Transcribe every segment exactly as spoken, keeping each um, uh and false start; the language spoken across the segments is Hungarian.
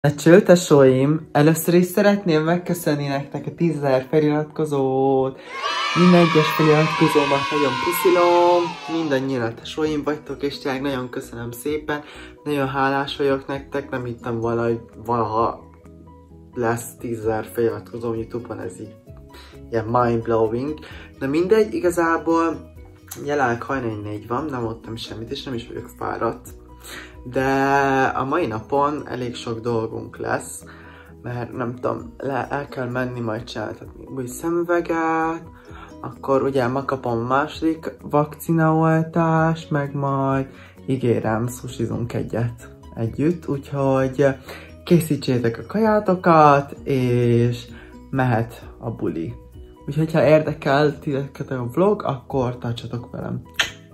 A csőtesóim, először is szeretném megköszönni nektek a tízezer feliratkozót. Minden egyes feliratkozómat nagyon puszilom. Mindannyian a tesóim vagytok, és tényleg nagyon köszönöm szépen. Nagyon hálás vagyok nektek, nem hittem volna, hogy valaha lesz tízezer feliratkozóm YouTube-on, ez így ilyen mind-blowing. De mindegy, igazából jelenleg hajnali négy van, nem ottam semmit, és nem is vagyok fáradt. De a mai napon elég sok dolgunk lesz, mert nem tudom, le, el kell menni majd csináltatni új szemüveget, akkor ugye megkapom a második vakcinaoltást, meg majd ígérem, sushizunk egyet együtt, úgyhogy készítsétek a kajátokat, és mehet a buli. Úgyhogy ha érdekel titeket a vlog, akkor tartsatok velem.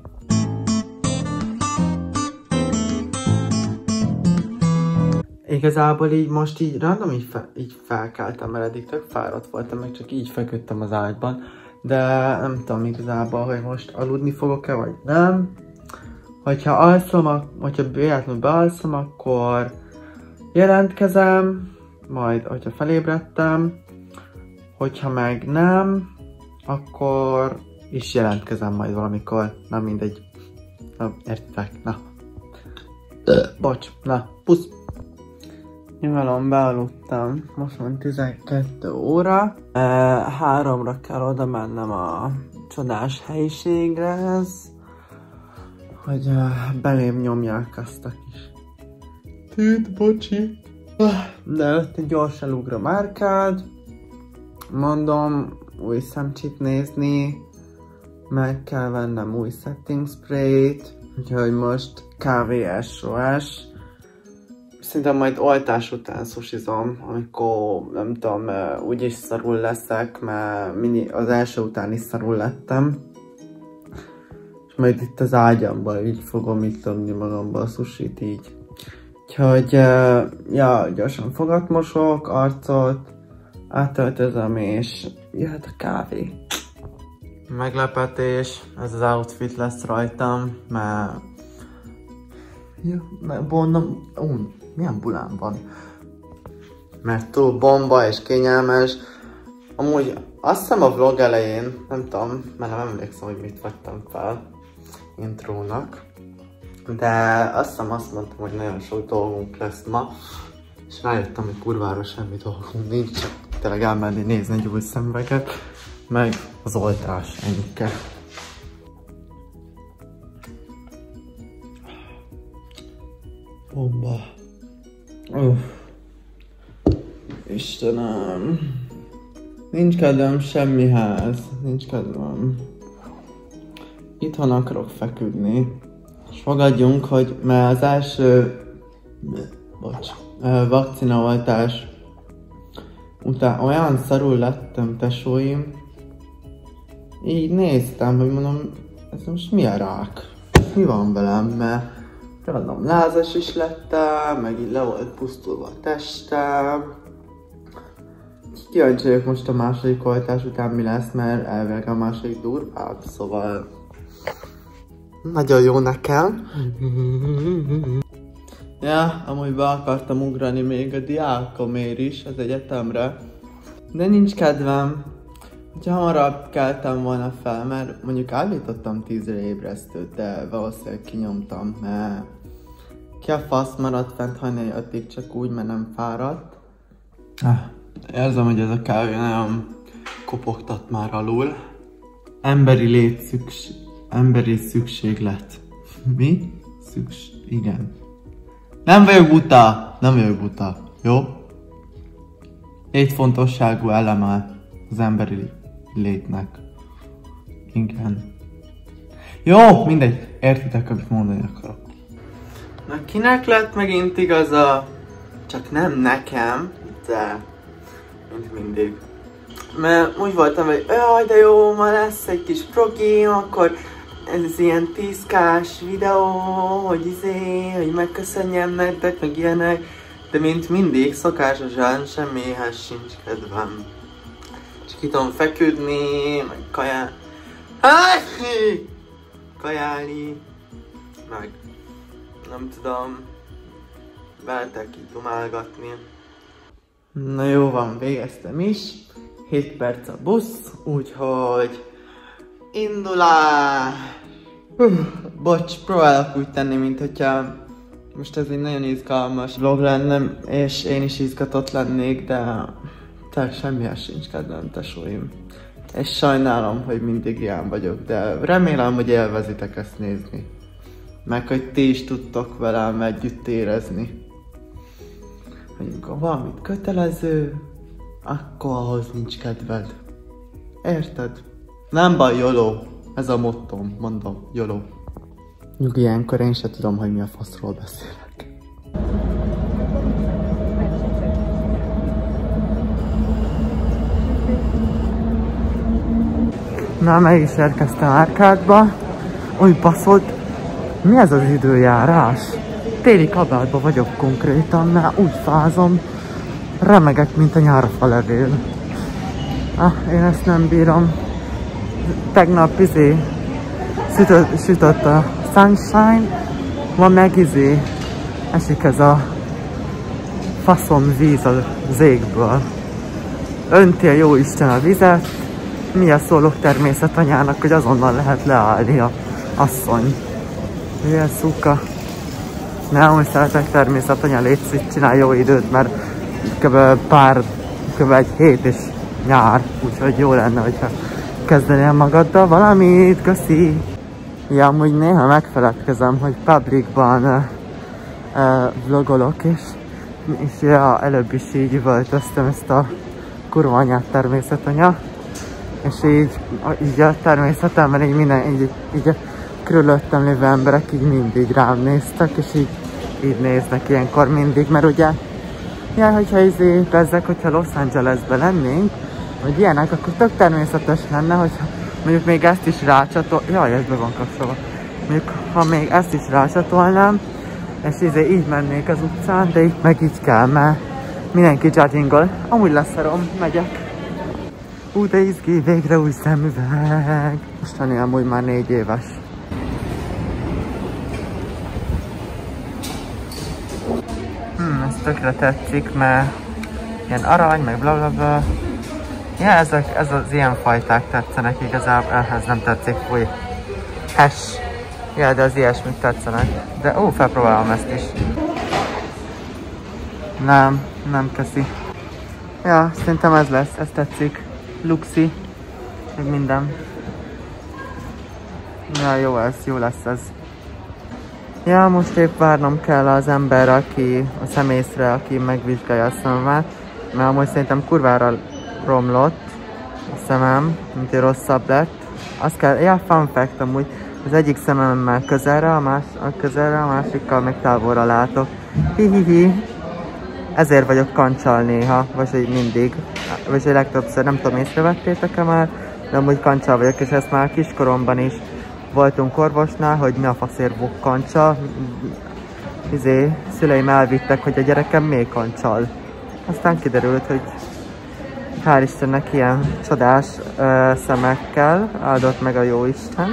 Igazából így most így random így, fe, így felkeltem, mert eddig tök fáradt voltam, meg csak így feküdtem az ágyban. De nem tudom igazából, hogy most aludni fogok-e, vagy nem. Hogyha alszom, hogyha véletlenül bealszom, akkor jelentkezem, majd hogyha felébredtem. Hogyha meg nem, akkor is jelentkezem majd valamikor. Na mindegy. Na, értitek? Na. Bocs. Na, pusz. Nyilván bealudtam, most van tizenkettő óra. E, háromra kell oda mennem a csodás helyiséghez, hogy e, belém nyomják azt a kis tűt, bocsi. De előtte gyorsan ugrom árkád. Mondom, új szemcsit nézni, meg kell vennem új setting sprayt, úgyhogy most kávé es o es. Szerintem majd oltás után sushizom, amikor nem tudom, úgyis szarul leszek, mert az első után is szarul lettem. És majd itt az ágyamban így fogom itt adni magamba a sushit így. Úgyhogy, ja, gyorsan fogatmosok, arcot, átöltözöm és jöhet a kávé. Meglepetés, ez az outfit lesz rajtam, mert... Ja, mert bonnom... Um. Milyen bulám van? Mert túl bomba és kényelmes. Amúgy azt hiszem a vlog elején, nem tudom, mert nem emlékszem, hogy mit vettem fel intrónak. De azt hiszem azt mondtam, hogy nagyon sok dolgunk lesz ma. És rájöttem, hogy kurvára semmi dolgunk nincs, csak tényleg elmenni nézni egy új szemüveget. Meg az oltás, ennyikkel. Bomba. Uff. Istenem. Nincs kedvem semmihez. Nincs kedvem. Itthon akarok feküdni. És fogadjunk, hogy mert az első bocs, vakcinaoltás után olyan szarul lettem, tesóim. Így néztem, hogy mondom, ez most mi a rák? Mi van velem? Mert random lázas is lettem, meg így le volt pusztulva a testem. Kíváncsi vagyok most a második oltás után mi lesz, mert elvileg a második durvább, szóval nagyon jó nekem. Ja, amúgy be akartam ugrani még a diákomért is az egyetemre, de nincs kedvem. Ha hamarabb keltem volna fel, mert mondjuk állítottam tízre ébresztőt, de valószínűleg kinyomtam, mert ki a fasz maradt fent hajnali ötig csak úgy, mert nem fáradt. Ah, érzem, hogy ez a kávé nagyon kopogtat már alul. Emberi lét szükség... Emberi szükséglet. Mi? Szükség... Igen. Nem vagyok buta! Nem vagyok buta. Jó? Létfontosságú eleme az emberi létnek. Igen. Jó, mindegy. Értitek, amit mondani akarok. Na kinek lett megint igaza? Csak nem nekem, de mint mindig. Mert úgy voltam, hogy jaj, de jó, ma lesz egy kis progim, akkor ez ilyen tízkás videó, hogy izé, hogy megköszönjem nektek, meg ilyenek. De mint mindig, szokásosan semmihez sincs kedvem. Csak itt tudom feküdni, meg kajál... kajálni, meg nem tudom, veletek így dumálgatni. Na jó van, végeztem is. hét perc a busz, úgyhogy indulás! Hú, bocs, próbálok úgy tenni, mint hogyha most ez egy nagyon izgalmas vlog lenne, és én is izgatott lennék, de tehát semmihez sincs kedvem, tesóim. És sajnálom, hogy mindig ilyen vagyok, de remélem, hogy élvezitek ezt nézni. Meg hogy ti is tudtok velem együtt érezni. Hogy amikor valamit kötelező, akkor ahhoz nincs kedved. Érted? Nem baj, YOLO. Ez a mottom, mondom, YOLO. Nyugi, ilyenkor én se tudom, hogy mi a faszról beszélek. Na, meg is érkeztem Árkádba. Új baszott, mi ez az időjárás? Téli kabátban vagyok konkrétan, mert úgy fázom, remegek, mint a nyárfa levél. Ah, én ezt nem bírom. Tegnap izé sütött, sütött a sunshine, ma meg izé esik ez a faszom víz az égből. Önti a jóisten a vizet, milyen szólok természetanyának, hogy azonnal lehet leállni a asszony. Milyen szuka. Nem, hogy szeretek természetanya, légy, csinálj jó időt, mert kb. pár, kb. egy hét és nyár, úgyhogy jó lenne, hogyha kezdenél magaddal valamit, köszi! Ja, amúgy néha megfeledkezem, hogy publicban uh, uh, vlogolok, és, és ja, előbb is így üvöltöztem ezt a kurva anyát természetanya, és így, így a természetemben így minden, így, így a körülöttem lévő emberek így mindig rám néztek, és így, így néznek ilyenkor mindig, mert ugye, ja, hogyha így bezzek, hogyha Los Angelesben lennénk, vagy ilyenek, akkor tök természetes lenne, hogyha mondjuk még ezt is rácsatol... Jaj, ez be van kapcsolva. Mondjuk, ha még ezt is rácsatolnám, és így, így mennék az utcán, de itt meg így kell, mert mindenki judgingol. Amúgy leszarom, megyek. Ú, de izgi, végre új szemüveg. Mostani amúgy már négy éves. Hmm, ez tökre tetszik, mert ilyen arany, meg blablabla. Ja, ezek, ez az ilyen fajták tetszenek igazából, ehhez nem tetszik, új. Hash. Ja, de az ilyesmik tetszenek. De ó, felpróbálom ezt is. Nem, nem köszi. Ja, szerintem ez lesz, ez tetszik. Luxi, meg minden. Ja, jó ez, jó lesz ez. Ja, most épp várnom kell az ember, aki, a szemészre, aki megvizsgálja a szememet. Mert amúgy szerintem kurvára romlott a szemem, mint hogy rosszabb lett. Azt kell, ja, fun fact amúgy, az egyik szememmel közelre, a, más, a közelre, a másikkal meg távolra látok. Hihihi. Ezért vagyok kancsal néha, vagy hogy mindig, vagy hogy legtöbbször, nem tudom, észrevettétek-e már, de amúgy kancsal vagyok, és ezt már kiskoromban is voltunk orvosnál, hogy mi a faszért vok kancsa. Izé, szüleim elvittek, hogy a gyerekem még kancsal. Aztán kiderült, hogy hál' Istennek ilyen csodás ö, szemekkel áldott meg a Jóisten.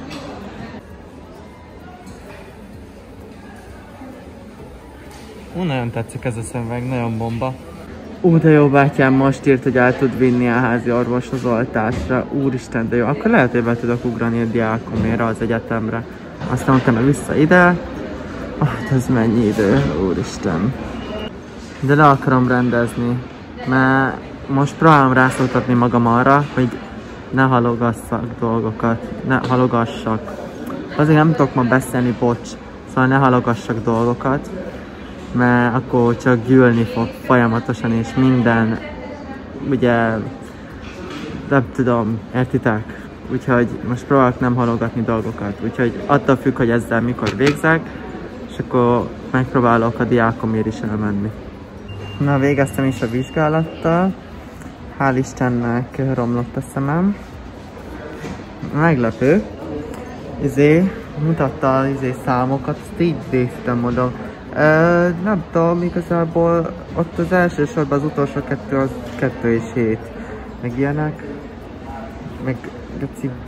Ú, nagyon tetszik ez a szemüveg, nagyon bomba. Ú, de jó, bátyám most írt, hogy el tud vinni a házi orvoshoz oltásra. Úristen, de jó. Akkor lehet, hogy be tudok ugrani a diákomére az egyetemre. Aztán utána vissza ide. Ah, ez mennyi idő, úristen. De le akarom rendezni, mert most próbálom rászóltatni magam arra, hogy ne halogasszak dolgokat, ne halogassak. Azért nem tudok ma beszélni, bocs, szóval ne halogassak dolgokat, mert akkor csak gyűlni fog folyamatosan, és minden, ugye, nem tudom, értitek? Úgyhogy most próbálok nem halogatni dolgokat, úgyhogy attól függ, hogy ezzel mikor végzek, és akkor megpróbálok a diákomért is elmenni. Na, végeztem is a vizsgálattal. Hál' Istennek romlott a szemem. Meglepő. Izé, mutatta az izé számokat, azt így néztem oda. Ö, nem tudom, igazából ott az első sorban az utolsó kettő az kettő és hét. Meg ilyenek. Meg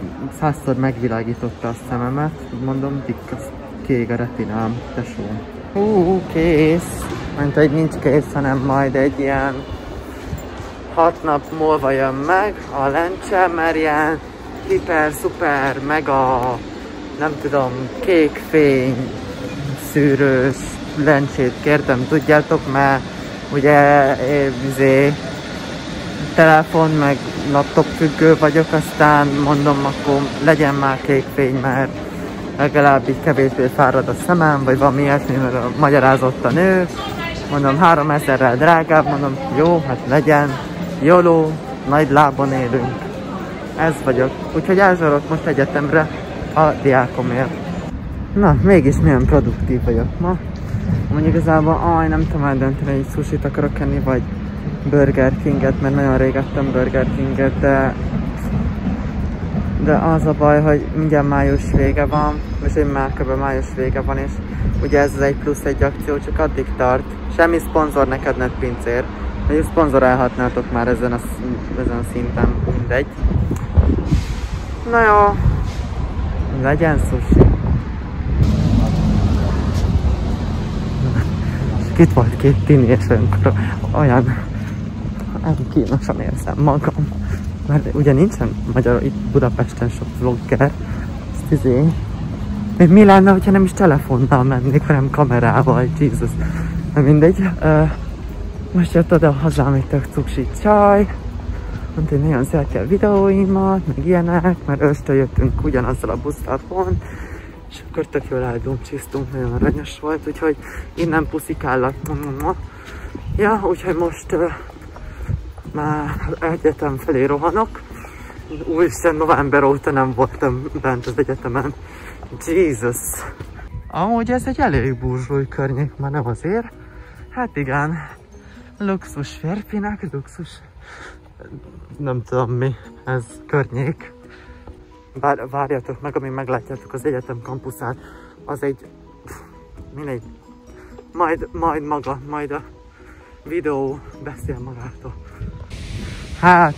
százszor megvilágította a szememet. Mondom, dik, kék a retinám, tesó. Hú, kész. Mint hogy nincs kész, hanem majd egy ilyen hat nap múlva jön meg a lencse, mert ilyen hiper, szuper, mega, nem tudom, kék fény szűrős lencsét kértem, tudjátok, mert ugye izé, telefon meg laptop függő vagyok, aztán mondom, akkor legyen már kék fény, mert legalább így kevésbé fárad a szemem, vagy valami ilyesmi, mert magyarázott a nő. Mondom, háromezerrel drágább, mondom, jó, hát legyen, jóló, nagy lábon élünk. Ez vagyok. Úgyhogy elzsarok most egyetemre a diákomért. Na, mégis milyen produktív vagyok ma. Mondjuk igazából, aj, nem tudom eldönteni, hogy sushit akarok enni, vagy Burger Kinget, mert nagyon rég ettem Burger Kinget, de de az a baj, hogy mindjárt május vége van, és én már kb. Május vége van, és ugye ez az egy plusz egy akció csak addig tart. Semmi szponzor neked, net pincér. Vagy szponzorálhatnátok már ezen a, ezen a szinten, mindegy. Na jó, legyen sushi. És itt volt két tini, és olyankor olyan kínosan érzem magam. Mert ugye nincsen magyar, itt Budapesten sok vlogger, ezt izé. Még mi lenne, hogyha nem is telefonnal mennék, hanem kamerával, Jesus. Na mindegy. Uh, most jött oda hozzám egy tök cuksi csaj. Mondta, hogy nagyon szereti a videóimat, meg ilyenek, mert őstől jöttünk ugyanazzal a busszal pont. És akkor tök jól elbumcsisztunk, nagyon aranyos volt, úgyhogy innen puszikállak. Ja, úgyhogy most uh, már egyetem felé rohanok. Úristen, november óta nem voltam bent az egyetemen. Jesus! Amúgy ez egy elég burzsúj környék, már nem azért. Hát igen, luxus férfinak, luxus... Nem tudom mi, ez környék. Bár, várjatok meg, amíg meglátjátok az egyetem kampuszát. Az egy... mindegy. Majd, majd maga, majd a videó beszél magától. Hát,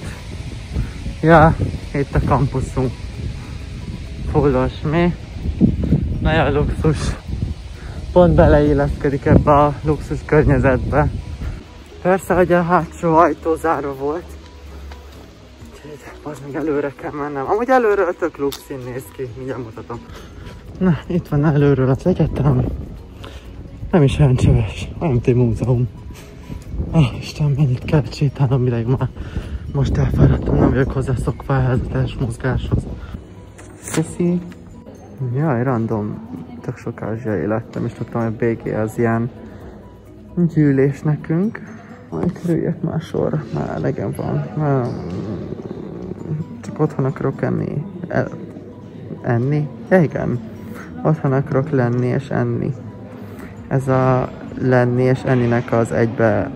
ja, itt a kampuszunk. Fullos, mi? Nagyon luxus. Pont beleilleszkedik ebbe a luxus környezetbe. Persze, hogy a hátsó ajtó zárva volt. Úgyhogy az még előre kell mennem. Amúgy előről tök luxin néz ki, mindjárt mutatom. Na, itt van előről az egyetem. Nem is olyan csöves, olyan, mint egy múzeum. Ah, Isten, mennyit kell sétálnom, ideig már most elfáradtam, nem vagyok hozzászokva ehhez a test mozgáshoz. Szeszi. Jaj, random, tök sok ázsiai lettem, és tudtam, hogy bé gé az ilyen gyűlés nekünk. Majd kerüljek már sorra, már elegem van. Már csak otthon akarok enni. El, enni? Ja, igen. Otthon akarok lenni és enni. Ez a lenni és enninek az egybe...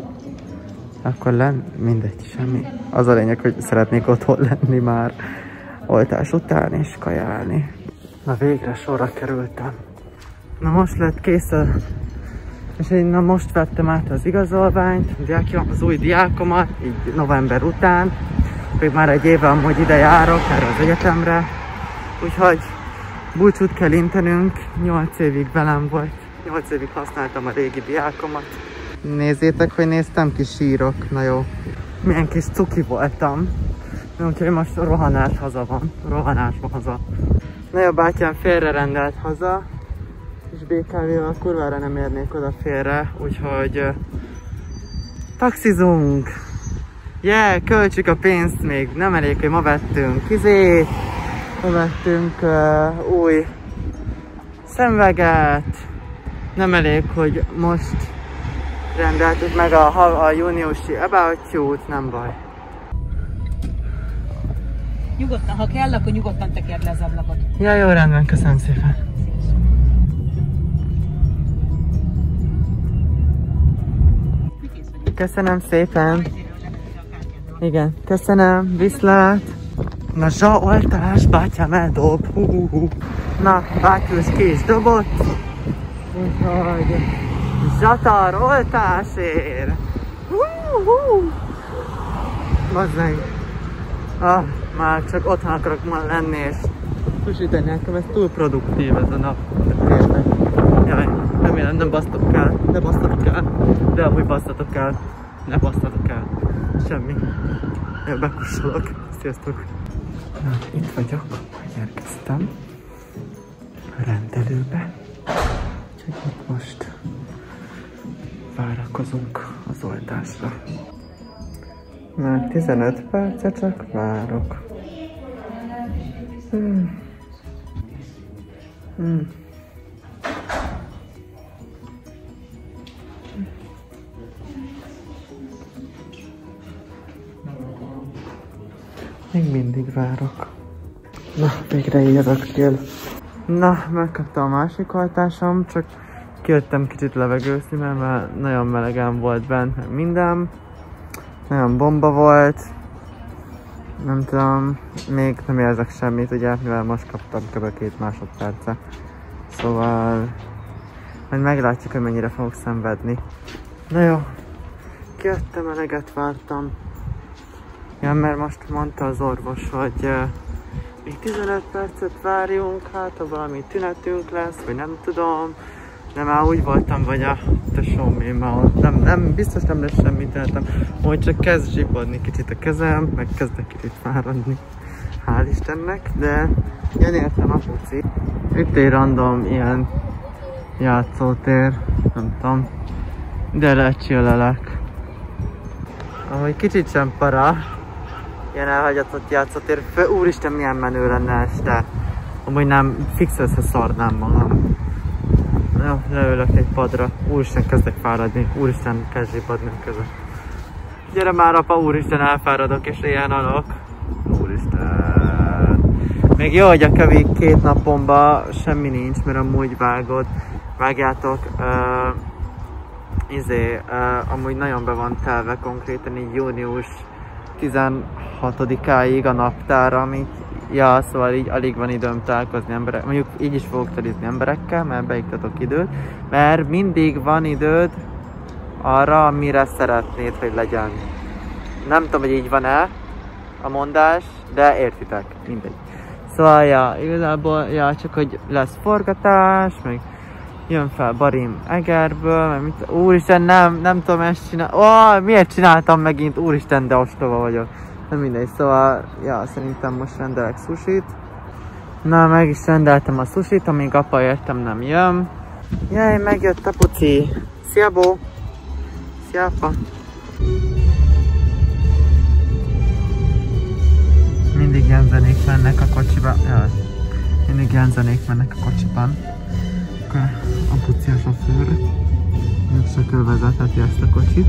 Akkor lenni? Mindegy, semmi. Az a lényeg, hogy szeretnék otthon lenni már oltás után és kajálni. Na végre sorra kerültem. Na most lett kész a... És én na most vettem át az igazolványt, az új diákomat, így november után. Még már egy éve amúgy ide járok, erre az egyetemre. Úgyhogy búcsút kell intenünk, nyolc évig velem volt. nyolc évig használtam a régi diákomat. Nézzétek, hogy néztem, ki sírok. Na jó. Milyen kis cuki voltam. Úgyhogy most rohanás haza van. Rohanás van haza. Na jó, bátyám félre rendelt haza. És bé ká vével kurvára nem érnék oda félre. Úgyhogy uh, taxizunk. Yeah, költsük a pénzt még. Nem elég, hogy ma vettünk izét. Ma vettünk uh, új szemüveget. Nem elég, hogy most rendeltük meg a, a júniusi About You-t, nem baj. Nyugodtan, ha kell, akkor nyugodtan tekerd le az ablakot. Ja, jó, rendben, köszönöm szépen. Köszönöm szépen. Igen, köszönöm, viszlát. Na, zsaoltás, bátyám eldob. Hú, hú, hú. Na, bátyus ki is dobott. Úgyhogy zsatar oltásért. Hú, hú. Bazd meg. Ah, már csak otthon akarok ma lenni és susítani nekem, ez túl produktív ez a nap. Tényleg. Jaj, nem remélem nem basztatok el, ne basztatok el, de ahogy basztatok el, ne basztatok el, semmi. Én bekussolok, sziasztok! Na, itt vagyok, érkeztem a rendelőbe, úgyhogy itt most várakozunk az oldásra. Már tizenöt perce csak várok. Hmm. Hmm. Még mindig várok. Na, végre jövök ki. Na, megkaptam a másik oltásom, csak kijöttem kicsit levegőzni, mert nagyon melegen volt bent minden. Nagyon bomba volt. Nem tudom, még nem érzek semmit, ugye, mivel most kaptam kb. két másodperce. Szóval majd meglátjuk, hogy mennyire fogok szenvedni. Na jó, kijöttem, eleget vártam. Ja, mert most mondta az orvos, hogy uh, még tizenöt percet várjunk, hát ha valami tünetünk lesz, vagy nem tudom. De már úgy voltam, vagy a tesóm, én már ott nem, nem, biztos nem lesz semmit tűnetem. Hogy csak kezd zsibadni kicsit a kezem, meg kezdek kicsit fáradni. Hál' Istennek, de jön értem a puci. Itt egy random ilyen játszótér, nem tudom, de lecsillelek. Amúgy kicsit sem para, ilyen elhagyatott játszótér, úristen milyen menő lenne este. Amúgy nem, fix összeszarnám magam. Jó, leülök egy padra, úristen kezdek fáradni, úristen kezd zsibadni a között. Gyere már apa, úristen elfáradok és ilyen alok. Úristen. Még jó, hogy a kevés két napomban semmi nincs, mert amúgy vágod, vágjátok. Uh, izé, uh, amúgy nagyon be van telve konkrétan így június tizenhatodikáig a naptár, amit ja, szóval így alig van időm találkozni emberek, mondjuk így is fogok telizni emberekkel, mert beiktatok időt, mert mindig van időd arra, amire szeretnéd, hogy legyen. Nem tudom, hogy így van-e a mondás, de értitek, mindegy. Szóval, ja, igazából, ja, csak hogy lesz forgatás, meg jön fel Barim Egerből, mert mit, úristen, nem, nem tudom ezt csinálni, ó, miért csináltam megint, úristen, de ostoba vagyok. Nem mindegy, szóval, ja, szerintem most rendelek sushit. Na, meg is rendeltem a sushit, amíg apa értem nem jön. Jaj, megjött a puci. Szia, Bó! Szia, apa! Mindig ilyen zenék mennek a kocsiban. Ja, mindig ilyen zenék mennek a kocsiban. Akkor a puci a sofőr. Mégsem kell vezeteti ezt a kocsit.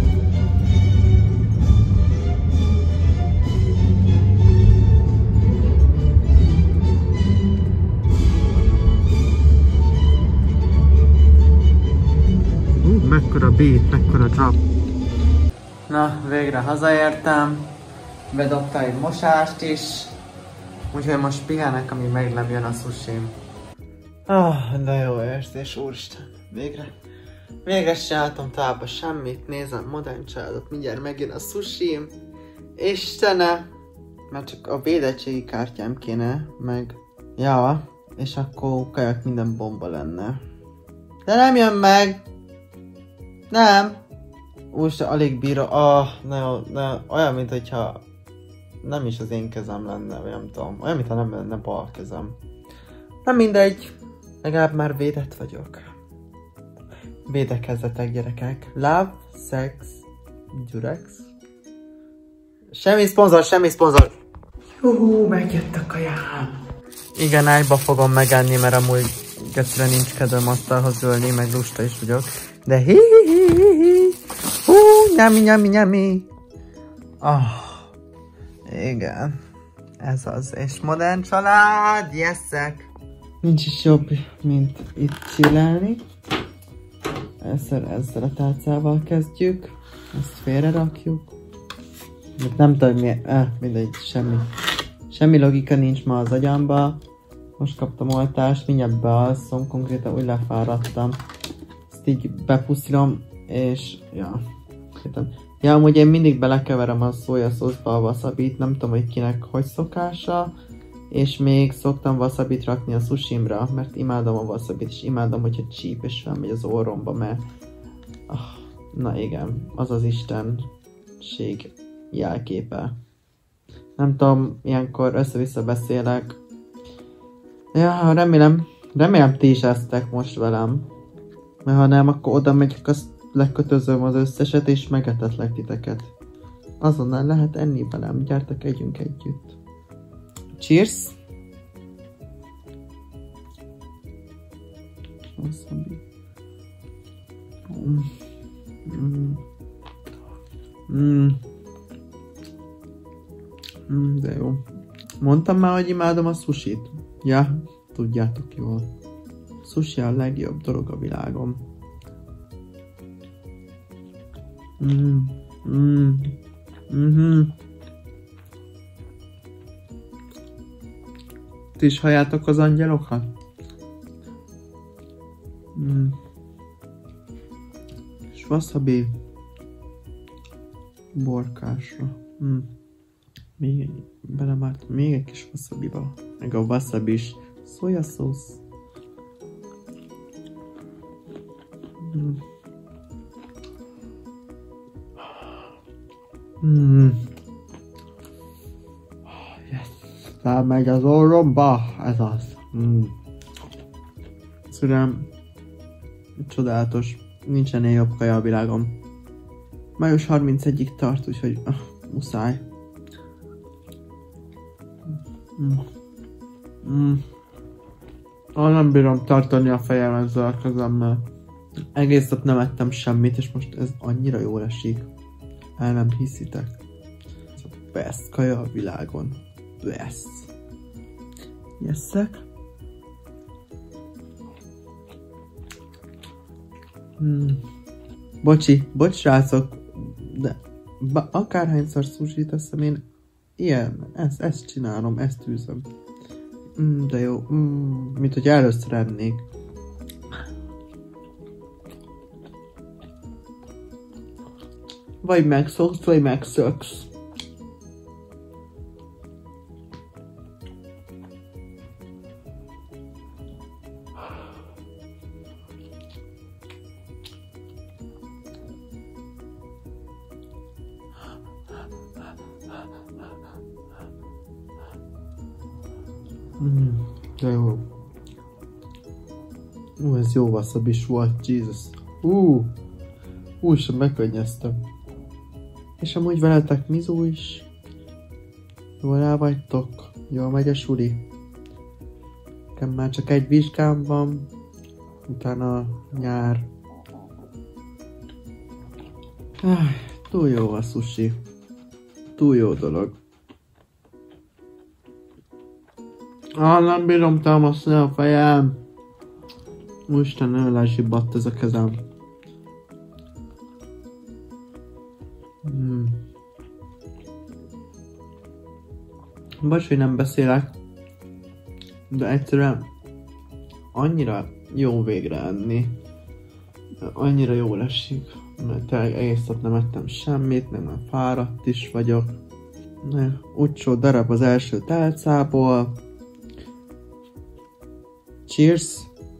Mekkora beat, mekkora drop. Na, végre hazaértem. Bedobta egy mosást is. Úgyhogy most pihenek, amíg meg nem jön a sushim. Ah, de jó érzés, úristen. Végre. Végre csináltam tovább semmit. Nézem, modern családot, mindjárt megjön a sushim. Istene! Mert csak a védettségi kártyám kéne, meg... Ja, és akkor kajak minden bomba lenne. De nem jön meg! Nem! Úristen, alig bírom. Ah, na jó, na, olyan, mint hogyha nem is az én kezem lenne, vagy nem tudom. Olyan, mintha nem lenne bal kezem. Nem mindegy. Legalább már védett vagyok. Védekezzetek, gyerekek. Love, sex, gyurex. Semmi szponzor, semmi szponzor. Juhú, megjött a kajám. Igen, ágyba fogom megenni, mert amúgy egyszerűen nincs kedvem asztalhoz ülni, meg lusta is vagyok. De hi hi hi hi hi. Hú, nyami nyami nyami. Ah, igen. Ez az. És modern család, yeszek. Nincs is jobb, mint itt chillelni. Ezzel, ezzel a tálcával kezdjük. Ezt félre rakjuk. Nem tudom miért. Eh, mindegy, semmi. Semmi logika nincs ma az agyamba. Most kaptam oltást, mindjárt bealszom, konkrétan úgy lefáradtam. Ezt így bepuszilom, és ja. Ja, amúgy én mindig belekeverem a szójaszószba a wasabit, nem tudom, hogy kinek hogy szokása. És még szoktam wasabit rakni a sushimra, mert imádom a wasabit, és imádom, hogyha csíp és felmegy az orromba, mert ah, na igen, az az istenség jelképe. Nem tudom, ilyenkor össze-vissza beszélek. Ja, remélem, remélem ti is eztek most velem. Mert ha nem, akkor oda megyek, azt lekötözöm az összeset, és megetetlek titeket. Azonnal lehet enni velem, gyertek, együnk együtt. Cheers! Wasabi. Mm. Mm. Mm. Mm, de jó. Mondtam már, hogy imádom a sushit. Ja, tudjátok jól. Sushi a legjobb dolog a világon. Mm. Mm. Mm-hmm. Ti is halljátok az angyelokat? Mm. És wasabi borkásra. Mm. Még egy, belemártam még egy kis wasabiba. Meg a wasabi is szójaszósz. Mm. Mm. Yes. Felmegy az orromba, ez az. Mm. Szülem, csodálatos. Nincsen ennél jobb kaja a világon. május harmincegyedikéig tart, úgyhogy uh, muszáj. Mm. Mm. Ah, nem bírom tartani a fejem ezzel a kezemmel. Egész nap nem ettem semmit, és most ez annyira jól esik. El nem hiszitek. Ez a best kaja a világon. Best. Jeszek? Hmm. Bocsi, bocs srácok, de akárhányszor sushi teszem én, ilyen, ezt, ezt csinálom, ezt űzöm. Mm, de jó, mm, mint hogy először ennék. Vagy megszoksz, vagy megszöksz. Mm, de jó. Ú, ez jó wasabi volt, Jesus. Ú, ú, sem megkönnyeztem. És amúgy veletek Mizu is. Jól el vagytok? Jól megy a suli? Nekem már csak egy vizsgám van. Utána nyár. Ah, túl jó a sushi. Túl jó dolog. Ah, nem bírom támasztani a fejem. Úristen, nagyon lezsibbadt ez a kezem. Hmm. Bocs, hogy nem beszélek, de egyszerűen annyira jó végre enni. Annyira jól esik, mert egész nap nem ettem semmit, meg már fáradt is vagyok. Utcsó darab az első tálcából. Cheers!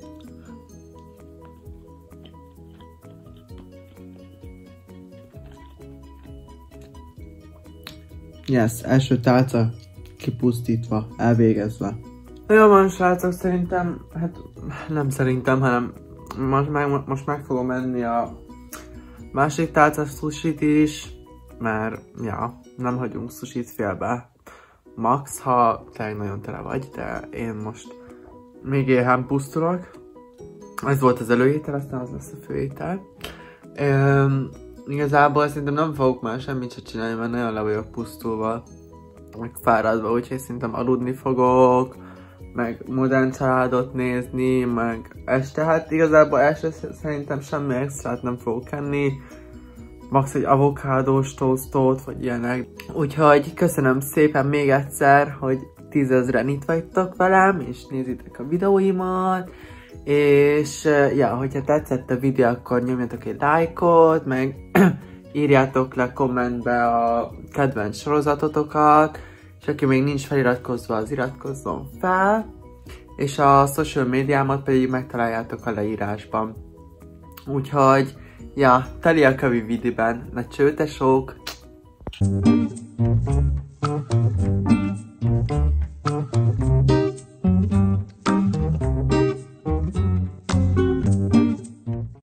Yes, első tálca kipusztítva, elvégezve. Jó van, srácok, szerintem, hát nem szerintem, hanem most meg, most meg fogom menni a másik tálca sushit is, mert ja, nem hagyunk sushit félbe. Max, ha tényleg nagyon tele vagy, de én most még éhen pusztulok. Ez volt az előétel, aztán az lesz a főétel. Üm, Igazából szerintem nem fogok már semmit sem csinálni, mert nagyon le vagyok pusztulva, meg fáradva, úgyhogy szerintem aludni fogok, meg modern családot nézni, meg este, hát igazából este szerintem semmi extrát nem fogok enni, max egy avokádós toastot, vagy ilyenek. Úgyhogy köszönöm szépen még egyszer, hogy tízezren itt vagytok velem, és nézitek a videóimat. És ja, hogyha tetszett a videó, akkor nyomjatok egy lájkot, meg írjátok le kommentbe a kedvenc sorozatotokat, és aki még nincs feliratkozva, az iratkozzon fel, és a social médiámat pedig megtaláljátok a leírásban. Úgyhogy, ja, teli a kövi videóban, na csőtesók!